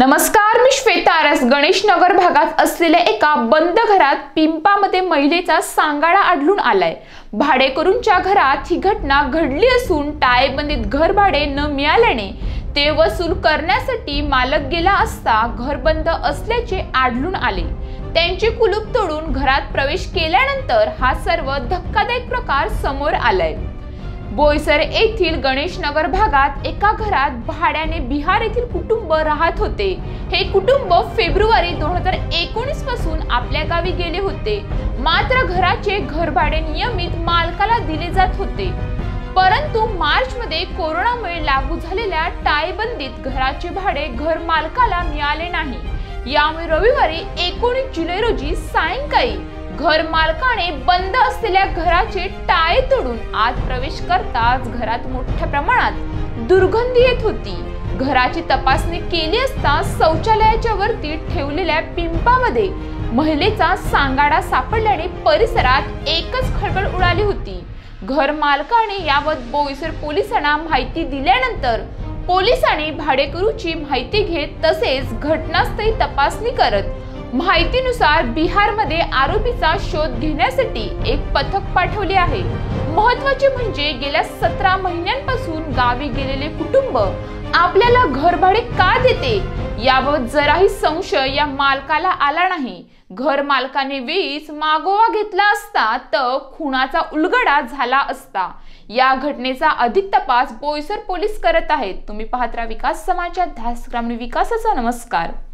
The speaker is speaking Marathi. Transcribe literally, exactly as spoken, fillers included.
नमस्कार, मी श्वेता आरस. गणेश नगर भागात असलेल्या एका बंद घरात पिंपामध्ये महिलेचा सांगाडा आढळून आलाय. भाडेकरूंच्या घरात ही घटना घडली असून टाळेबंदीत घर भाडे न मिळाल्याने ते वसूल करण्यासाठी मालक गेला असता घर बंद असल्याचे आढळून आले. त्यांचे कुलूप तोडून घरात प्रवेश केल्यानंतर हा सर्व धक्कादायक प्रकार समोर आलाय. बोईसर येथील गणेश नगर भागात एका घरात भाड्याने बिहार येथील कुटुंब राहत होते. हे कुटुंब फेब्रुवारी दोन हजार एकोणीस पासून आपल्या गावी गेले होते. मात्र घराचे घरभाडे नियमित मालकाला दिले जात होते. परंतु मार्च मध्ये कोरोनामुळे लागू झालेल्या टाळेबंदीत घराचे भाडे घर मालकाला मिळाले नाही. यामुळे रविवारी एकोणीस जुलै रोजी सायंकाळी घर मालकाने बंद असलेल्या घराचे टाळे तोडून आत प्रवेश करताच घरात मोठ्या प्रमाणात दुर्गंधी येत होती. घराची तपासणी केली असता शौचालयाच्या वरती ठेवलेल्या पिंपामध्ये महिलेचा सांगाडा सापडल्याने परिसरात एकच खळबळ उडाली होती. घर मालकाने याबाबत बोईसर पोलिसांना माहिती दिल्यानंतर पोलिसांनी भाडेकरूची माहिती घेत तसेच घटनास्थळी तपासणी करत माहितीनुसार बिहारमध्ये आरोपीचा शोध घेण्यासाठी एक पथक पाठवले आहे. महत्त्वाचे म्हणजे गेल्या सतरा महिन्यांपासून गावी गेलेले कुटुंब आपल्याला घरभाडे का देते याबाबत जराही संशय या मालकाला आला नाही. घर मालकाने वेळीच मागोवा घेतला असता तर खुनाचा उलगडा झाला असता. या घटनेचा अधिक तपास बोईसर पोलीस करत आहेत. तुम्ही पाहत राहा विकास समाचार, ध्यास ग्रामीण विकासाचा. नमस्कार.